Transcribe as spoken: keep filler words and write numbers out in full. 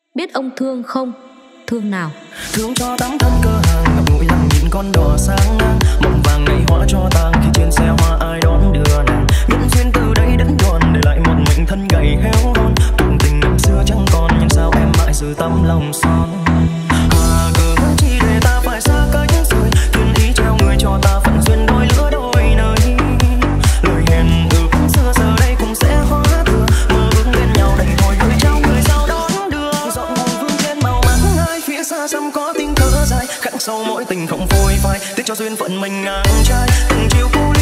Biết ông thương không? Thương nào? Thương cho tấm thân cơ hàng, ngậm ngùi lặng nhìn con đò sáng ngang, mộng vàng ngày hóa cho tàn khi trên xe hoa ai đón đưa nàng. Nhân duyên từ đây đến đòn để lại một mệnh thân gầy héo hon. Cuộc tình năm xưa chẳng còn, nhưng sao em mãi giữ tấm lòng son. À cớ chi để ta phải xa cách rồi, duyên ý treo người cho ta phận duyên đôi lứa đôi nơi. Lời hẹn ước xưa giờ đây cũng sẽ hóa thừa, mơ ước bên nhau đành thôi gửi trao người sao đón đưa. Dọn hồn vương trên màu mắt ai phía xa xăm có tiếng thở dài, khắc sâu mỗi tình không phôi phai, tiếc cho duyên phận mình ngang trai từng chiều cô